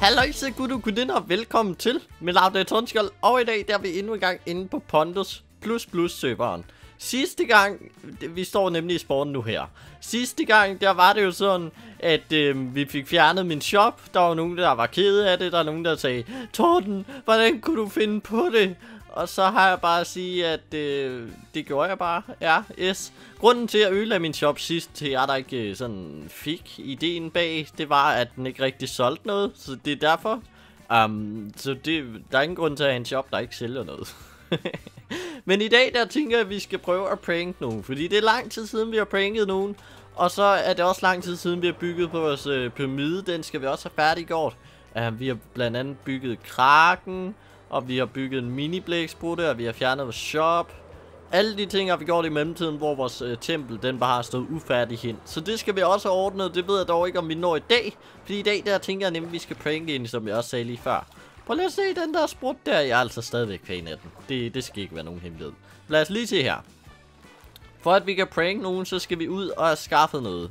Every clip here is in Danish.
Halløjse gutter, gudinder, og velkommen til. Mit navn er Tordenskjold, og i dag der er vi endnu en gang inde på Pondus ++ serveren. Sidste gang, vi står nemlig i sporten nu her. Sidste gang, der var det jo sådan, at vi fik fjernet min shop. Der var nogen, der var kede af det. Der var nogen, der sagde, Torden, hvordan kunne du finde på det? Og så har jeg bare at sige, at det gjorde jeg bare. Ja, yes. Grunden til at ødelage min shop sidst, til jeg der ikke sådan fik ideen bag, det var, at den ikke rigtig solgte noget. Så det er derfor. Så der er ingen grund til at have en shop, der ikke sælger noget. Men i dag, der tænker jeg, at vi skal prøve at prank nogen. Fordi det er lang tid siden, vi har pranket nogen. Og så er det også lang tid siden, vi har bygget på vores pyramide. Den skal vi også have færdiggjort. Vi har blandt andet bygget kraken. Og vi har bygget en mini-blæksprutte, og vi har fjernet vores shop. Alle de ting har vi gjort i mellemtiden, hvor vores tempel, den bare har stået ufærdig hen. Så det skal vi også have ordnet, det ved jeg dog ikke, om vi når i dag. Fordi i dag, der tænker jeg nemlig, at vi skal pranke ind, som jeg også sagde lige før. Prøv lige at se den der sprut der, jeg er altså stadigvæk fan af den. Det skal ikke være nogen hemmelighed. Lad os lige se her. For at vi kan pranke nogen, så skal vi ud og have skaffet noget.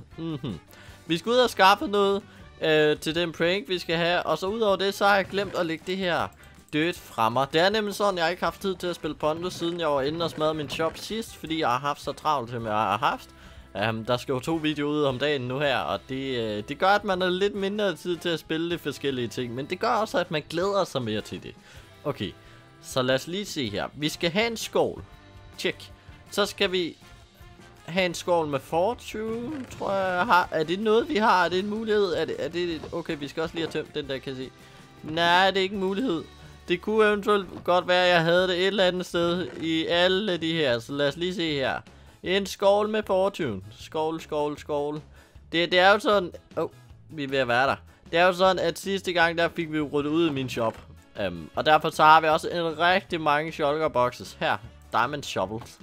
Vi skal ud og skaffe noget til den prank, vi skal have. Og så udover det, så har jeg glemt at lægge det her dirt fremme. Det er nemlig sådan, jeg har ikke haft tid til at spille Pondus, siden jeg var inde og smadrede min shop sidst, fordi jeg har haft så travlt, som jeg har haft. Der skal jo 2 videoer ud om dagen nu her, og det gør, at man har lidt mindre tid til at spille de forskellige ting, men det gør også, at man glæder sig mere til det. Okay, så lad os lige se her. Vi skal have en skål. Tjek. Så skal vi have en skål med fortune, tror jeg. Er det noget, vi har? Er det en mulighed? Er det okay, vi skal også lige have tømt den der, kan jeg se. Nej, det er ikke en mulighed. Det kunne eventuelt godt være, at jeg havde det et eller andet sted i alle de her. Så lad os lige se her. En skål med fortune. Skål, skål, skål. Det er jo sådan... vi er ved at være der. Det er jo sådan, at sidste gang, der fik vi jo ryddet ud i min shop. Og derfor så har vi også en rigtig mange shulker boxes. Her. Diamond shovels.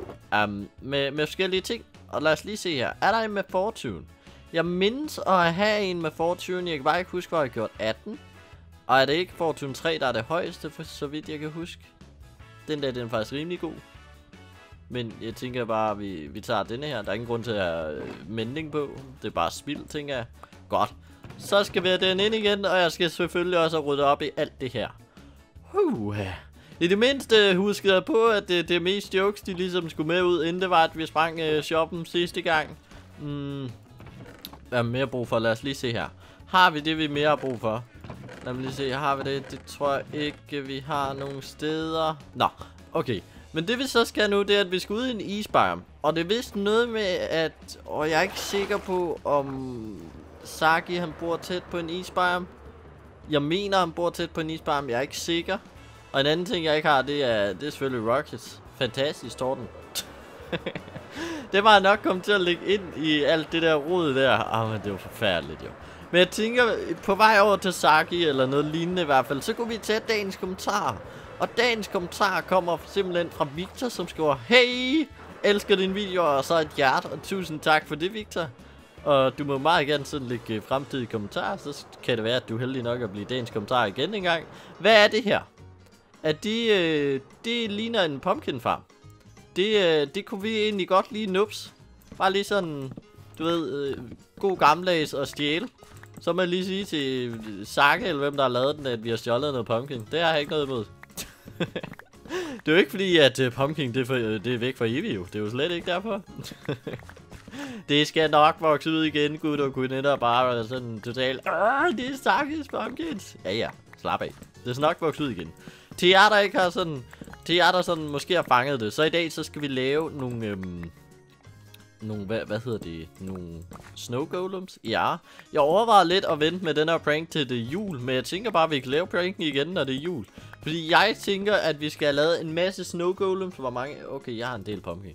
Med forskellige ting. Og lad os lige se her. Er der en med fortune? Jeg mindes at have en med fortune. Jeg kan bare ikke huske, hvor jeg har gjort 18. Og er det ikke Fortune 3, der er det højeste, for så vidt jeg kan huske? Den der, den er faktisk rimelig god. Men jeg tænker bare, at vi tager denne her. Der er ingen grund til at have mending på. Det er bare spild, tænker jeg. Godt. Så skal vi have den ind igen, og jeg skal selvfølgelig også rydde op i alt det her. I det mindste huskede jeg på, at det mest jokes, de ligesom skulle med ud, inden det var, at vi sprang shoppen sidste gang. Hvad er mere brug for? Lad os lige se her. Har vi det, vi mere har brug for? Lad mig lige se, har vi det? Det tror jeg ikke, vi har nogen steder. Nå, okay. Men det vi så skal nu, det er, at vi skal ud i en isbiome. Og det er vist noget med, at... Og jeg er ikke sikker på, om Saki, han bor tæt på en isbiome. Jeg mener, han bor tæt på en isbiome. Jeg er ikke sikker. Og en anden ting, jeg ikke har, det er selvfølgelig Rockets. Fantastisk, Torden. Det var nok kommet til at lægge ind i alt det der rod der. Men det var forfærdeligt, jo. Men jeg tænker, på vej over til Saki, eller noget lignende i hvert fald, så kunne vi tage dagens kommentar. Og dagens kommentar kommer simpelthen fra Victor, som skriver, hey, elsker din video, og så et hjerte, og tusind tak for det, Victor. Og du må meget gerne sådan lægge fremtidige kommentarer, så kan det være, at du er heldig nok at blive dagens kommentar igen en gang. Hvad er det her? At det ligner en pumpkin farm. Det kunne vi egentlig godt lige nups. Bare lige sådan, du ved, god gammeldags og stjæle. Så må jeg lige sige til Saki, eller hvem der har lavet den, at vi har stjålet noget pumpkin. Det har jeg ikke noget imod. Det er jo ikke fordi, at pumpkin det er væk fra evigt, jo. Det er jo slet ikke derfor. Det skal nok vokse ud igen, gud og gudinder, bare sådan totalt. Det er Sakis pumpkins. Ja, slap af. Det skal nok vokse ud igen. Til jer, der ikke har sådan... Til jer, der sådan måske har fanget det. Så i dag, så skal vi lave nogle... hvad hedder det? Nogle snow golems? Ja. Jeg overvejer lidt at vente med den her prank til det jul, men jeg tænker bare, at vi kan lave pranken igen, når det er jul. Fordi jeg tænker, at vi skal have lavet en masse snow golems. Hvor mange? Okay, jeg har en del pumpkin.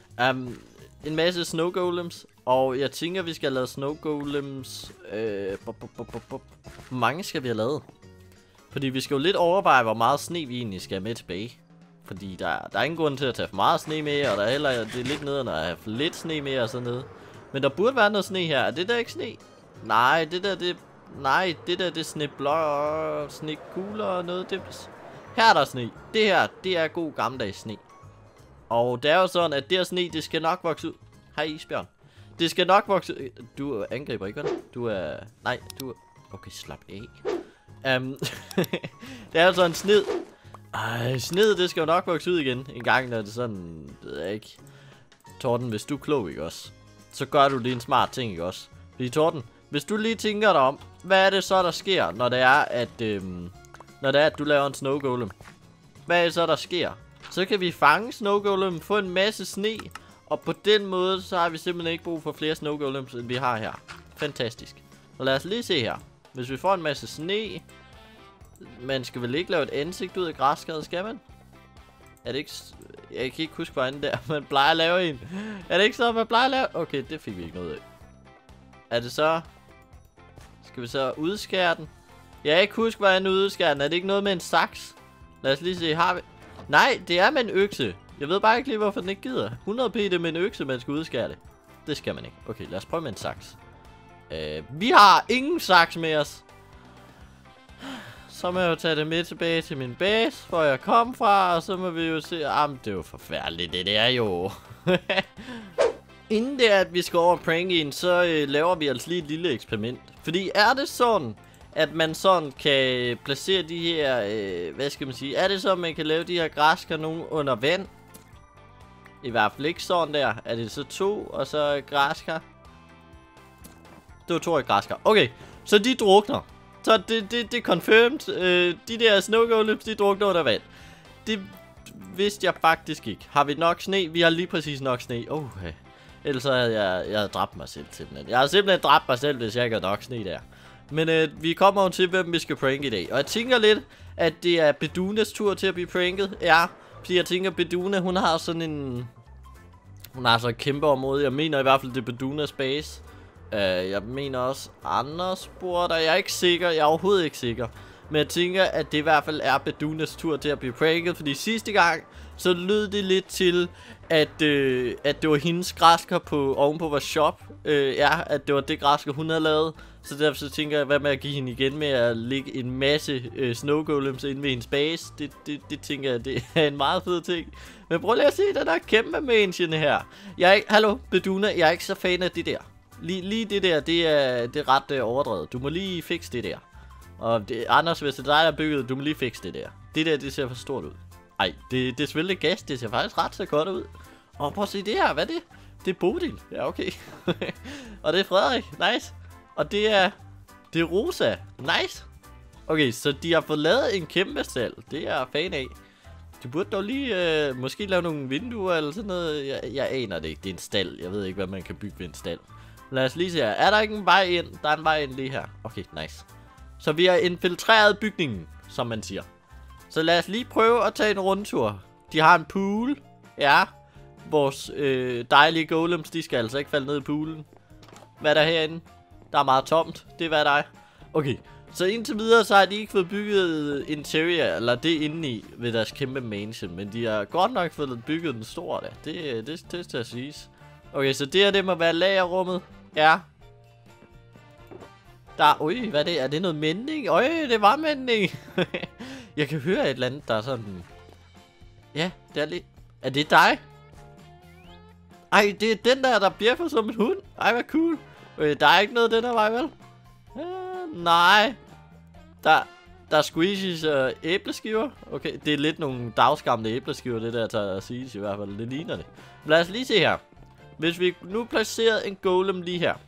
En masse snow golems. Og jeg tænker, at vi skal have lavet snow golems. Hvor mange skal vi have lavet? Fordi vi skal jo lidt overveje, hvor meget sne vi egentlig skal have med tilbage. Fordi der er ingen grund til at tage for meget sne med, og der er heller, det er lidt nederen at have for lidt sne med og sådan noget. Men der burde være noget sne her. Er det der ikke sne? Nej, det der det er sneblå, snekugler og noget. Her er der sne. Det her, det er god gammeldags sne. Og det er jo sådan, at det her sne, det skal nok vokse ud. Hej isbjørn. Det skal nok vokse ud. Du angriber ikke, vel? Du er... Nej, du er... Okay, slap af. Det er jo sådan en sned. Sned, det skal jo nok vokse ud igen. En gang, når det sådan, det ved jeg ikke. Torten, hvis du er klog, ikke også? Så gør du lige en smart ting, ikke også? Fordi Torten, hvis du lige tænker dig om, hvad er det så, der sker, når det er, at du laver en snow golem? Hvad er det så, der sker? Så kan vi fange snow golem, få en masse sne, og på den måde, så har vi simpelthen ikke brug for flere snow golems, end vi har her. Fantastisk. Så lad os lige se her. Hvis vi får en masse sne, man skal vel ikke lave et ansigt ud af græskade, skal man? Er det ikke... Jeg kan ikke huske, hvordan det er, man plejer at lave en. Er det ikke så, man plejer at lave? Okay, det fik vi ikke noget af. Er det så... Skal vi så udskære den? Jeg kan ikke huske, hvordan udskære den. Er det ikke noget med en saks? Lad os lige se, har vi... Nej, det er med en økse. Jeg ved bare ikke lige, hvorfor den ikke gider. 100p det med en økse, man skal udskære det. Det skal man ikke. Okay, lad os prøve med en saks. Vi har ingen saks med os. Så må jeg jo tage det med tilbage til min base, hvor jeg kom fra, og så må vi jo se... Jamen, det er jo forfærdeligt, det er jo. Inden det er, at vi skal over prankien, så laver vi altså lige et lille eksperiment. Fordi er det sådan, at man sådan kan placere de her... hvad skal man sige? Er det så, at man kan lave de her græskanoner under vand? I hvert fald ikke sådan der. Er det så 2, og så græskar? Det var 2 græskar. Okay, så de drukner. Så det er confirmed. De der snow golems, de drukner under vand. Det vidste jeg faktisk ikke. Har vi nok sne? Vi har lige præcis nok sne. Okay. Ellers så havde jeg dræbt mig selv simpelthen. Jeg har simpelthen dræbt mig selv, hvis jeg ikke har nok sne der. Men vi kommer jo til, hvem vi skal pranke i dag. Og jeg tænker lidt, at det er Bedunas tur til at blive pranket. Ja, fordi jeg tænker, Beduna, hun har sådan en... Hun har så et kæmpe område. Jeg mener i hvert fald, det er Bedunas base. Jeg mener også andre spor, der jeg er ikke sikker. Jeg er overhovedet ikke sikker. Men jeg tænker, at det i hvert fald er Bedunas tur til at blive pranket. Fordi sidste gang, så lød det lidt til, at det var hendes græsker ovenpå vores shop. Ja, at det var det græsker, hun havde lavet. Så derfor så tænker jeg, hvad med at give hende igen med at lægge en masse snow golems inde ved hendes base. Det tænker jeg, det er en meget fed ting. Men prøv lige at se den der kæmpe mansion her. Hallo, Beduna, jeg er ikke så fan af det der. Lige det der, det er ret overdrevet. Du må lige fikse det der. Og Anders, hvis det er dig, der bygget, du må lige fikse det der. Det der, det ser for stort ud. Ej, det er selvfølgelig gas, det ser faktisk ret så godt ud. Og prøv at se det her, hvad er det? Det er Bodil. Ja, okay. Og det er Frederik. Nice. Og det er Rosa. Nice. Okay, så de har fået lavet en kæmpe stald. Det er jeg fan af. De burde dog lige måske lave nogle vinduer eller sådan noget. Jeg aner det ikke. Det er en stald. Jeg ved ikke, hvad man kan bygge ved en stald. Lad os lige se her. Er der ikke en vej ind? Der er en vej ind lige her. Okay, nice. Så vi har infiltreret bygningen, som man siger. Så lad os lige prøve at tage en rundtur. De har en pool. Ja. Vores dejlige golems, de skal altså ikke falde ned i poolen. Hvad er der herinde? Der er meget tomt. Det er hvad der er. Okay. Så indtil videre, så har de ikke fået bygget interior, eller det indeni ved deres kæmpe mansion. Men de har godt nok fået bygget den store der. Det skal siges. Okay, så det her, det må være lagerrummet. Ja. Hvad er det? Er det noget mænding? Det var mænding. Jeg kan høre et eller andet, der er sådan... Ja, det er lidt... Er det dig? Ej, det er den der bjeffer som en hund. Ej, hvad cool. Der er ikke noget den her vej, vel? Nej. Der er squeezies og æbleskiver. Okay, det er lidt nogle dagsgamle æbleskiver, det der tager at siges i hvert fald. Det ligner det. Lad os lige se her. Hvis vi nu placerer en golem lige her.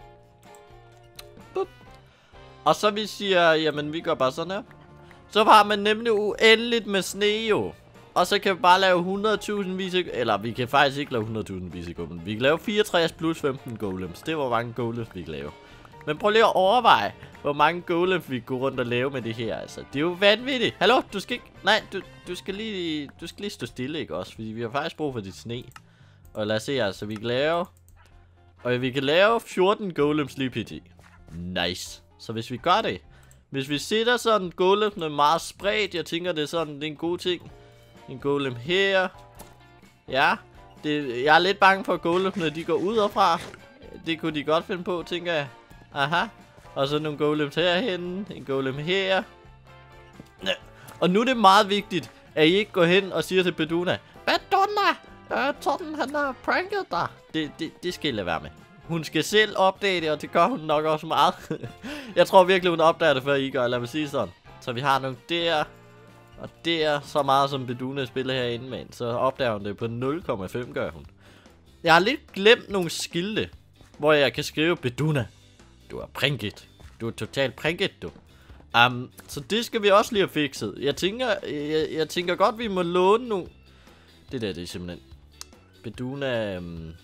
Bup. Og så vi siger, jamen vi gør bare sådan her. Så har man nemlig uendeligt med sne jo. Og så kan vi bare lave 100.000 vis af... Eller vi kan faktisk ikke lave 100.000 vis af golems. Vi kan lave 64 plus 15 golems. Det var hvor mange golems vi kan lave. Men prøv lige at overveje, hvor mange golems vi kan gå rundt og lave med det her. Altså, det er jo vanvittigt. Hallo, du skal ikke... Nej, du skal lige stå stille, ikke også? Fordi vi har faktisk brug for dit sne. Og lad os se, altså, vi kan lave... Og vi kan lave 14 golems lige pt. Nice. Så hvis vi gør det... Hvis vi sætter sådan golemsene meget spredt, jeg tænker, det er sådan, det er en god ting. En golem her. Ja. Jeg er lidt bange for, at golemsene, de går ud herfra. Det kunne de godt finde på, tænker jeg. Aha. Og så nogle golems herhen. En golem her. Og nu er det meget vigtigt, at I ikke går hen og siger til Beduna, Beduna, Torten, han har pranket dig. Det skal I lade være med. Hun skal selv opdage det, og det gør hun nok også meget. Jeg tror virkelig, hun opdager det, før I gør. Lad mig sige sådan. Så vi har nogle der. Og der, så meget som Beduna spiller herinde, mand. Så opdager hun det på 0,5, gør hun. Jeg har lidt glemt nogle skilte, hvor jeg kan skrive Beduna. Du er prinket. Du er totalt prinket, du. Så det skal vi også lige have fikset. Jeg tænker godt, vi må låne nogle... Det der, det er simpelthen... Beduna...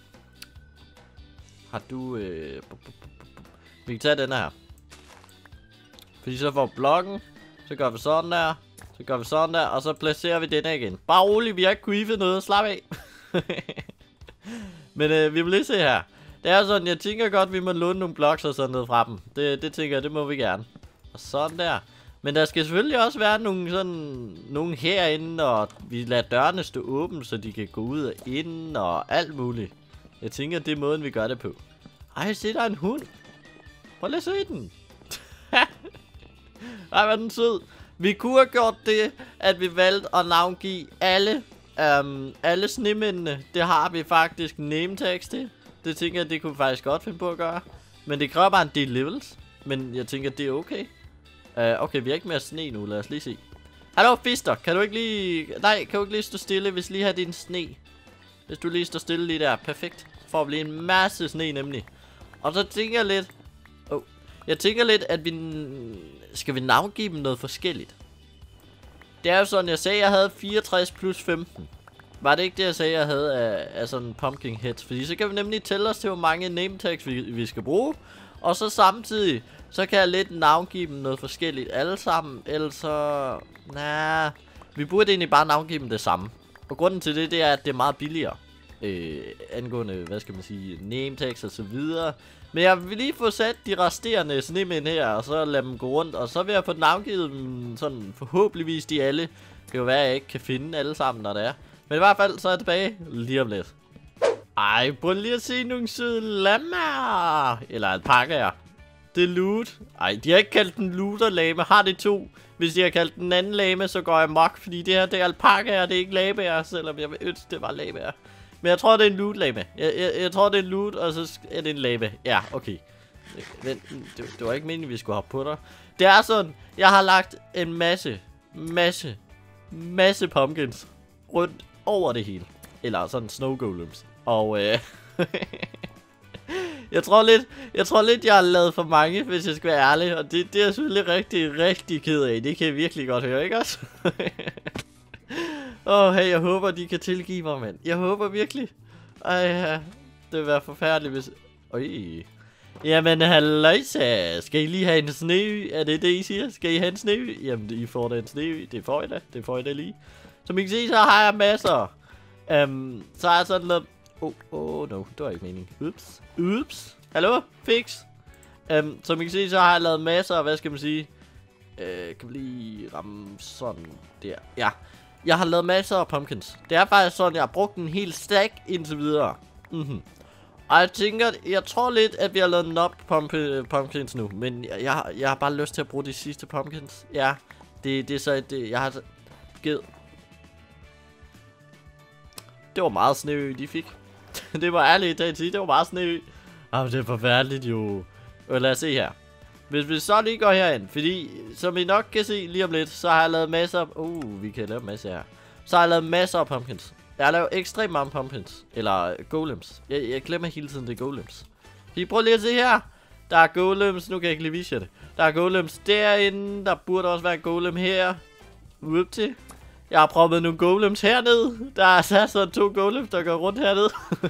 Har du... Vi kan tage den her. Fordi så får blokken. Så gør vi sådan der. Så gør vi sådan der. Og så placerer vi den her igen. Bare roligt, vi har ikke griefet noget. Slap af. Men vi vil lige se her. Det er sådan, jeg tænker godt, vi må låne nogle blocks og sådan noget fra dem. Det tænker jeg, det må vi gerne. Og sådan der. Men der skal selvfølgelig også være nogle herinde, og vi lader dørene stå åbne, så de kan gå ud og ind og alt muligt. Jeg tænker, det er måden, vi gør det på. Ej, se, der er en hund. Prøv lige at se den. Ej, hvor er den sød. Vi kunne have gjort det, at vi valgte at navngive alle snemændene. Det har vi faktisk name tags til. Det tænker jeg, det kunne vi faktisk godt finde på at gøre. Men det kræver bare en del levels. Men jeg tænker, det er okay. Okay, vi har ikke mere sne nu. Lad os lige se. Hallo, Fister. Kan du ikke lige... Nej, kan du ikke lige stå stille, hvis lige har din sne? Hvis du lige står stille lige der. Perfekt. Så får vi lige en masse sne, nemlig. Og så tænker jeg lidt... Jeg tænker lidt, at vi... Skal vi navngive dem noget forskelligt? Det er jo sådan, jeg sagde, jeg havde 64 plus 15. Var det ikke det, jeg sagde, jeg havde af sådan pumpkin heads? Fordi så kan vi nemlig tælle os til, hvor mange name tags vi skal bruge. Og så samtidig, så kan jeg lidt navngive dem noget forskelligt alle sammen. Ellers så... vi burde egentlig bare navngive dem det samme. Og grunden til det, det er, at det er meget billigere. Angående, hvad skal man sige, name tags og så videre. Men jeg vil lige få sat de resterende snemænd her, og så lade dem gå rundt. Og så vil jeg få navngivet dem sådan forhåbentligvis de alle. Det kan jo være, at jeg ikke kan finde alle sammen, når det er. Men i hvert fald, så er jeg tilbage lige om lidt. Ej, prøv lige at se nogle søde lammer. Eller alpakaer. Det er loot. Ej, de har ikke kaldt den looter-lame. Har det to? Hvis de har kaldt den anden lame, så går jeg mok. Fordi det her, det er alpakaer, det er ikke labaer. Selvom jeg vil ønske, det var labaer. Men jeg tror, det er en loot-lame. Jeg tror, det er en loot, og så er det en lame. Ja, okay. Det var ikke meningen, vi skulle hoppe på dig. Det er sådan, jeg har lagt en masse pumpkins rundt over det hele. Eller sådan snow golems. Og jeg tror lidt, jeg har lavet for mange, hvis jeg skal være ærlig. Og det er jeg selvfølgelig rigtig ked af. Det kan jeg virkelig godt høre, ikke også? Hey, jeg håber, de kan tilgive mig, mand. Jeg håber virkelig. Ej, det vil være forfærdeligt, hvis... Jamen, halløjsa. Skal I lige have en sneø? Er det det, I siger? Skal I have en sneø? Jamen, I får da en sneø. Det får I da. Det får I da lige. Som I kan se, så har jeg masser. Så har jeg sådan noget... no. Det var ikke meningen. Ups. Hallo? Fix. Som I kan se, så har jeg lavet masser. Hvad skal man sige? Kan vi lige ramme sådan der? Ja. Jeg har lavet masser af pumpkins. Det er faktisk sådan, jeg har brugt en hel stack indtil videre. Og jeg tror lidt, at vi har lavet nok pumpkins nu. Men jeg har bare lyst til at bruge de sidste pumpkins. Ja, det er så jeg har givet. Det var meget sneø, de fik. Det var ærligt at sige, det var meget sneø. Det er forfærdeligt jo. Lad os se her. Hvis vi så lige går herind, fordi som I nok kan se lige om lidt, så har jeg lavet masser af... vi kan lave masser her. Så har jeg lavet masser af pumpkins. Jeg har lavet ekstremt mange pumpkins. Eller golems. Jeg glemmer hele tiden, det er golems. Kan I prøve lige at se her? Der er golems, nu kan jeg ikke lige vise jer det. Der er golems derinde, der burde også være en golem her. Whoopty. Jeg har prøvet nogle golems hernede. Der er sådan 2 golems, der går rundt hernede.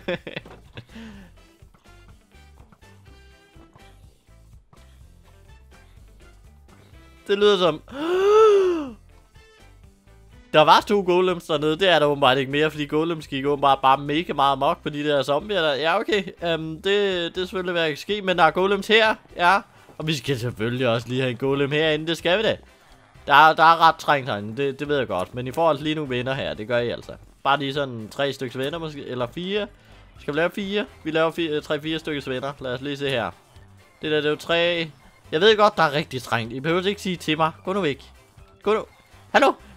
Det lyder som... Der var 2 golems dernede. Det er der åbenbart ikke mere, fordi golems gik åbenbart bare mega meget mok på de der zombier der. Ja, okay. Det er selvfølgelig, hvad der kan ske. Men der er golems her. Ja. Og vi skal selvfølgelig også lige have en golem herinde. Det skal vi da. Der er ret trængt herinde. Det ved jeg godt. Men I får altså lige nogle venner her. Det gør I altså. Bare lige sådan 3 stykker venner måske. Eller 4. Skal vi lave 4? Vi laver 3-4 stykker venner. Lad os lige se her. Det der, det er jo 3... Jeg ved godt, der er rigtig trængt. I behøver ikke sige til mig. Gå nu væk. Gå nu. Hallo?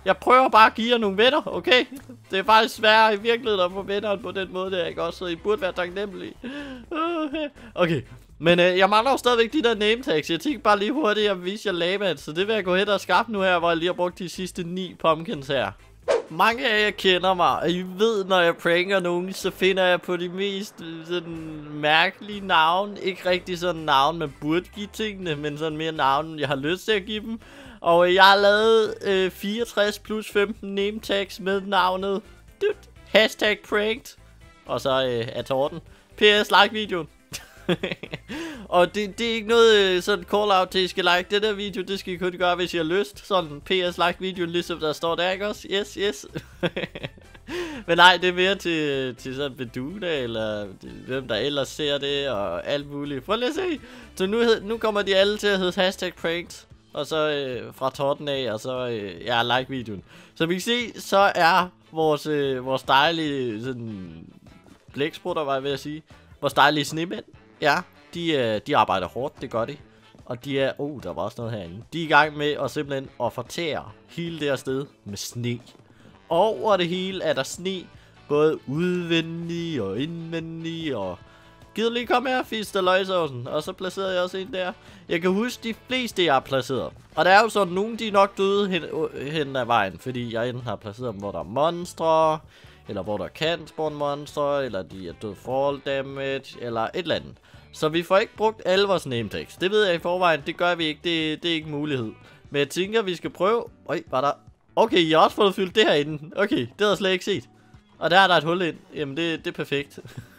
Jeg prøver bare at give jer nogle venner, okay? Det er faktisk sværere i virkeligheden at få venner på den måde, der, ikke også? Så I burde være taknemmelige. Okay. Men jeg mangler jo stadigvæk de der name tags. Jeg tænkte bare lige hurtigt at vise jer lamaen. Så det vil jeg gå hen og skaffe nu her, hvor jeg lige har brugt de sidste 9 pumpkins her. Mange af jer kender mig, og I ved, når jeg pranker nogen, så finder jeg på de mest sådan mærkelige navne. Ikke rigtig sådan navn, man burde give tingene, men sådan mere navn, jeg har lyst til at give dem. Og jeg har lavet 64 plus 15 name tags med navnet hashtag pranked. Og så er Torten. PS like videoen. Og det er ikke noget sådan call out til, I skal like det der video. Det skal I kun gøre, hvis I har lyst. Sådan PS like videoen, ligesom der står der, ikke også? Yes. Men nej, det er mere til sådan Beduna, eller hvem der ellers ser det, og alt muligt. Prøv lige at se. Så nu kommer de alle til at hedde hashtag pranked. Og så fra Torten af, og så like videoen. Så vi kan se, så er vores dejlige sådan blæksprutter, var jeg ved at sige. Vores dejlige snemænd. Ja, de arbejder hårdt, det gør de. Og de er, der var også noget herinde. De er i gang med at simpelthen at fortære hele det her sted med sne. Over det hele er der sne, både udvendig og indvendig, og gider lige komme her, fisk og løgsovsen. Og så placerede jeg også en der. Jeg kan huske de fleste, jeg har placeret. Og der er jo sådan, nogle de er nok døde hen ad vejen, fordi jeg enten har placeret dem, hvor der er monstre, eller hvor der kan spawn monstre, eller de er døde fall damage, eller et eller andet. Så vi får ikke brugt alle vores name tags. Det ved jeg i forvejen, det gør vi ikke, det er ikke en mulighed. Men jeg tænker, vi skal prøve. Var der... Okay, I har også fået fyldt det her inden. Okay, det havde jeg slet ikke set. Og der er der et hul ind. Jamen, det er perfekt.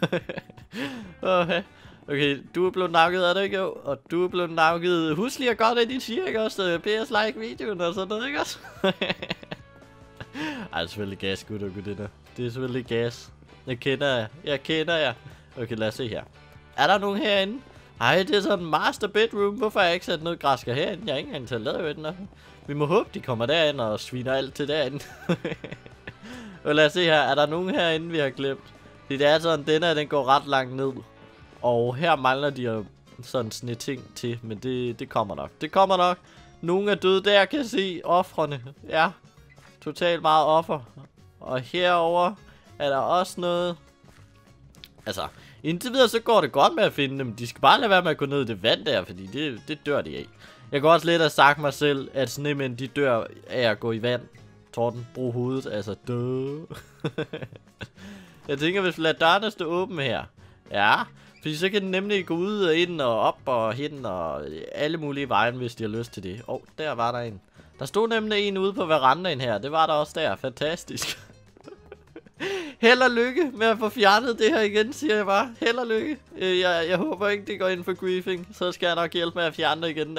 Okay, du er blevet nakket, er det ikke? Og du er blevet nakket. Husk lige at gøre det, de siger, ikke også? PS like videoen og sådan noget, ikke også? Ej, det er selvfølgelig gas, gud og gudinder. Det er selvfølgelig gas. Jeg kender jer. Okay, lad os se her. Er der nogen herinde? Ej, det er sådan en master bedroom. Hvorfor har jeg ikke sat noget græsker herinde? Jeg har ikke engang til at lade den. Vi må håbe, de kommer derind og sviner alt til derinde. Og lad os se her. Er der nogen herinde, vi har glemt? Det er sådan, den går ret langt ned. Og her mangler de jo sådan ting til. Men det kommer nok. Det kommer nok. Nogen er døde der, kan jeg se. Offrene. Ja. Totalt meget offer. Og herover er der også noget. Altså, indtil videre så går det godt med at finde dem. De skal bare lade være med at gå ned i det vand der, fordi det dør de af. Jeg kan også lidt have sagt mig selv, at snemænd de dør af at gå i vand. Torten, brug hovedet, altså dø. Jeg tænker, hvis vi lader dørene stå åbne her. Ja, fordi så kan den nemlig gå ud og ind og op og hen og alle mulige veje, hvis de har lyst til det. Der var der en. Der stod nemlig en ude på verandaen her. Det var der også der. Fantastisk. Held og lykke med at få fjernet det her igen, siger jeg bare. Held og lykke. Jeg håber ikke, det går ind for griefing. Så skal jeg nok hjælpe med at fjerne det igen der.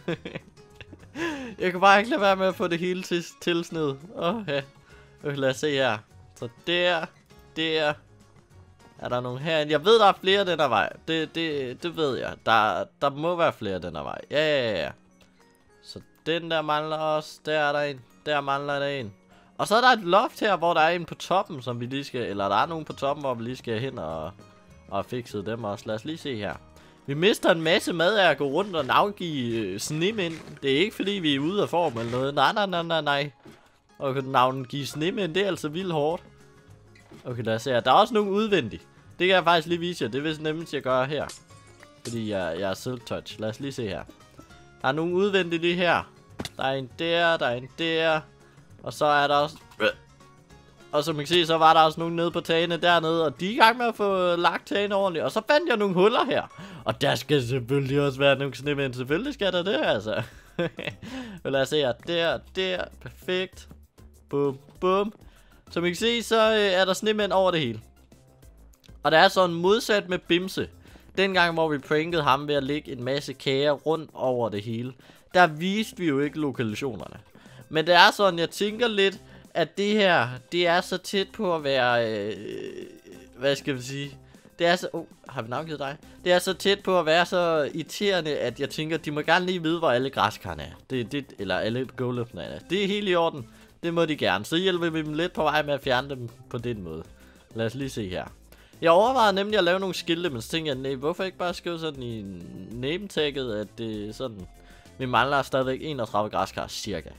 Jeg kan bare ikke lade være med at få det hele tilsned. Okay, lad os se her. Så der. Er der nogen herinde? Jeg ved, der er flere den her vej. Det ved jeg. Der må være flere den her vej. Ja. Så den der mangler også. Der er der en. Der mangler der en. Og så er der et loft her, hvor der er en på toppen, som vi lige skal... Eller der er nogen på toppen, hvor vi lige skal hen og fikse dem også. Lad os lige se her. Vi mister en masse mad af at gå rundt og navngive snemænd. Det er ikke fordi, vi er ude af form eller noget. Nej. Og navngive snemænd, det er altså vildt hårdt. Okay, lad os se her. Der er også nogle udvendige. Det kan jeg faktisk lige vise jer. Det er vist nemmest at gøre her. Fordi jeg er silk touch. Lad os lige se her. Der er nogle udvendige lige her. Der er en der. Og så er der også... Og som I kan se, så var der også nogen nede på tagene dernede. Og de er i gang med at få lagt tagene ordentligt. Og så fandt jeg nogle huller her. Og der skal selvfølgelig også være nogle snemænd. Selvfølgelig skal der det, altså. Lad os se her. Der. Perfekt. Bum. Som I kan se, så er der snemænd over det hele. Og der er sådan modsat med Bimse. Dengang, hvor vi prankede ham ved at lægge en masse kager rundt over det hele. Der viste vi jo ikke lokalisationerne. Men det er sådan, jeg tænker lidt, at det her, det er så tæt på at være, hvad skal vi sige? Det er så, har vi navngivet dig? Det er så tæt på at være så irriterende, at jeg tænker, de må gerne lige vide, hvor alle græskarne er. Eller alle golefne er. Det er helt i orden. Det må de gerne. Så hjælper vi dem lidt på vej med at fjerne dem på den måde. Lad os lige se her. Jeg overvejede nemlig at lave nogle skilte, men så tænkte jeg, nej, hvorfor ikke bare skrive sådan i name-tagget, at det er sådan... Vi mangler stadigvæk 31 græskar, cirka.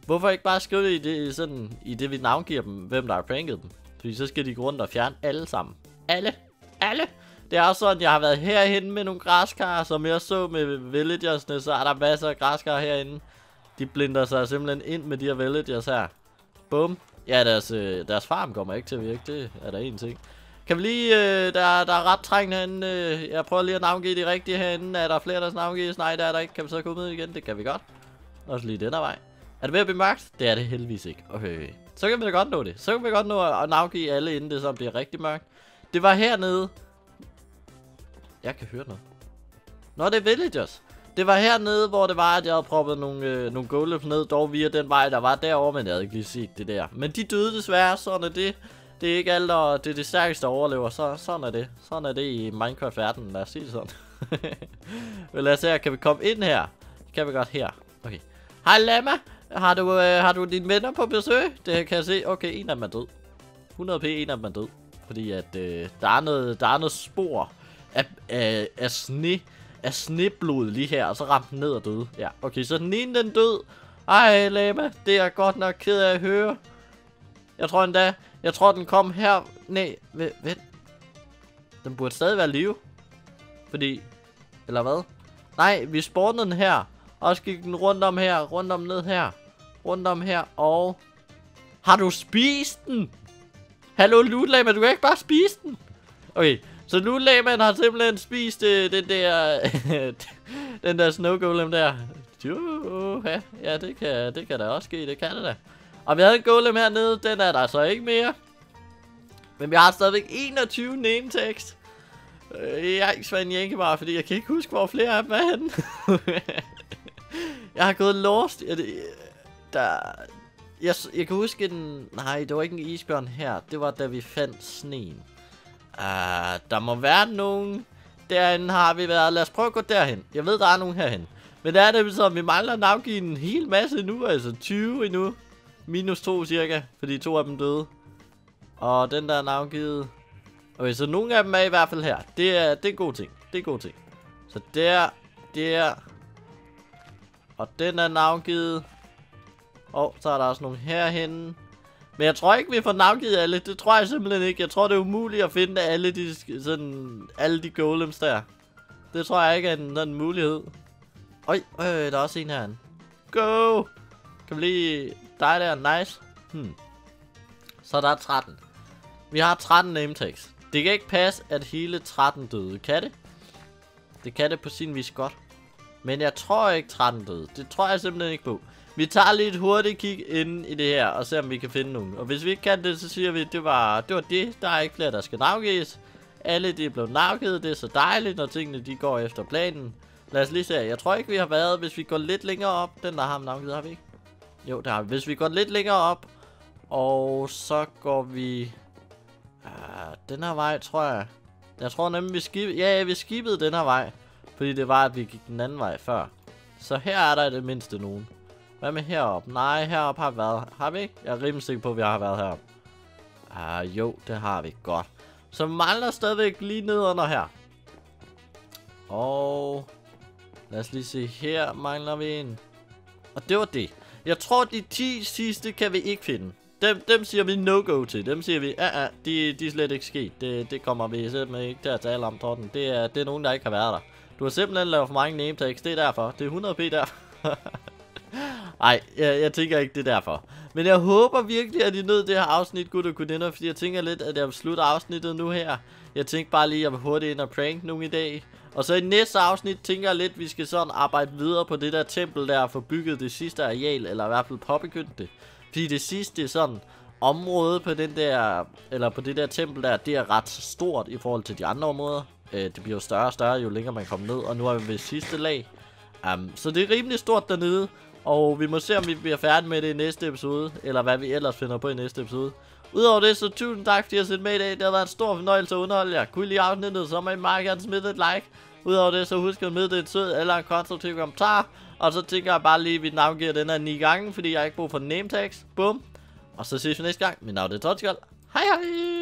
Hvorfor ikke bare skrive det i det vi navngiver dem, hvem der har pranket dem? Fordi så skal de gå rundt og fjerne alle sammen. Alle. Det er også sådan, jeg har været herhen med nogle græskar, som jeg så med villagersne, så er der masser af græskar herinde. De blinder sig simpelthen ind med de her villagers her. Bum. Ja, deres farm kommer ikke til at virke, det er der en ting. Kan vi lige, der er ret trængende herinde, jeg prøver lige at navngive de rigtige herinde. Er der flere, der navngives? Nej, der er der ikke. Kan vi så gå med igen? Det kan vi godt. Også lige den her vej. Er det ved at blive mørkt? Det er det heldigvis ikke. Okay. Så kan vi da godt nå det. Så kan vi godt nå at navngive alle, inden det så bliver rigtig mørkt. Det var hernede. Jeg kan høre noget. Nå, det er villagers. Det var hernede, hvor det var, at jeg havde proppet nogle golems ned, dog via den vej, der var derovre, men jeg havde ikke lige set det der. Men de døde desværre, sådan er det. Det er ikke alt, og det er det stærkeste, der overlever, så sådan er det. Sådan er det i Minecraft-verdenen, lad os sige det sådan. Men lad os se, kan vi komme ind her? Det kan vi godt her. Okay. Hej Lama, har du dine venner på besøg? Det kan jeg se. Okay, en af dem er død. 100p, en af dem er død. Fordi at der er noget spor af sneblod lige her, og så ramte den ned og døde. Ja, okay, så den ene den død. Ej Lama, det er godt nok ked af at høre. Jeg tror den kom her. Nej, vent. Den burde stadig være live. Fordi, eller hvad? Nej, vi spawnede den her. Og så gik den rundt om her, rundt om ned her. Rundt om her, og... Har du spist den? Hallo Lulama, du kan ikke bare spise den. Okay, så Lulamaen har simpelthen spist den der snow golem der. Ja, det kan da også ske, det kan det da. Og vi havde en golem hernede, den er der så ikke mere. Men vi har stadigvæk 21 name tags. Jeg Svend Jenkebar, fordi jeg kan ikke huske, hvor flere af dem er henne. Jeg har gået lost. Jeg kan huske den... Nej, det var ikke en isbjørn her. Det var da vi fandt sneen. Der må være nogen. Derinde har vi været. Lad os prøve at gå derhen. Jeg ved, der er nogen herhen. Men der er det så, vi mangler at navngive en hel masse nu. Altså 20 endnu. Minus 2 cirka. Fordi 2 af dem døde. Og den der er navngivet. Okay, så nogle af dem er i hvert fald her. Det er en god ting. Det er en god ting. Så der. Og den er navngivet. Og så er der også nogle herhenne. Men jeg tror ikke, vi får navngivet alle. Det tror jeg simpelthen ikke. Jeg tror, det er umuligt at finde alle de golems der. Det tror jeg ikke er en mulighed. Øj, der er også en herinde. Go! Kan vi lige... Dig der, nice. Så der er 13. Vi har 13 name tags. Det kan ikke passe, at hele 13 døde. Kan det? Det kan det på sin vis godt. Men jeg tror ikke 13 døde. Det tror jeg simpelthen ikke på. Vi tager lige et hurtigt kig ind i det her, og ser om vi kan finde nogen. Og hvis vi ikke kan det, så siger vi, at det var det. Der er ikke flere, der skal navngives. Alle de er blevet navngivet. Det er så dejligt, når tingene de går efter planen. Lad os lige se. Jeg tror ikke, vi har været, hvis vi går lidt længere op. Den der har navngivet, har vi ikke? Jo, der har vi. Hvis vi går lidt længere op, og så går vi... den her vej, tror jeg. Jeg tror nemlig, vi skibede... Ja, vi skibede den her vej. Fordi det var, at vi gik den anden vej før. Så her er der i det mindste nogen. Hvad med heroppe? Nej, heroppe har vi været. Har vi ikke? Jeg er rimelig sikker på, at vi har været heroppe. Jo, det har vi godt. Så mangler stadigvæk lige nedenunder her. Og... Lad os lige se. Her mangler vi en. Og det var det. Jeg tror, de 10 sidste kan vi ikke finde. Dem siger vi no-go til. Dem siger vi, de er slet ikke sket. Det kommer vi simpelthen ikke til at tale om, Torten. Det er nogen, der ikke har været der. Du har simpelthen lavet for mange name tags. Det er derfor. Det er 100p der. Ej, jeg tænker ikke, det er derfor. Men jeg håber virkelig, at I nød det her afsnit, gutter og gudinder. Fordi jeg tænker lidt, at jeg vil slutte afsnittet nu her. Jeg tænkte bare lige, at jeg vil hurtigt ind og prank nogen i dag. Og så i næste afsnit tænker jeg lidt, at vi skal sådan arbejde videre på det der tempel der. Og få bygget det sidste areal, eller i hvert fald påbegyndt det. Fordi det sidste sådan område på den der, eller på det der tempel der, det er ret stort i forhold til de andre områder. Det bliver jo større og større, jo længere man kommer ned. Og nu er vi ved sidste lag. Så det er rimelig stort dernede. Og vi må se, om vi bliver færdige med det i næste episode. Eller hvad vi ellers finder på i næste episode. Udover det, så tusind tak, fordi I har set med i dag. Det har været en stor fornøjelse at underholde jer. Kunne I lide afsnittet, så må I meget gerne smide et like. Udover det, så husk at med det en sød eller en konstruktiv kommentar. Og så tænker jeg bare lige, at vi navngiver den her 9 gange, fordi jeg har ikke brug for name tags. Bum. Og så ses vi næste gang. Mit navn er Tonskjold. Hej hej.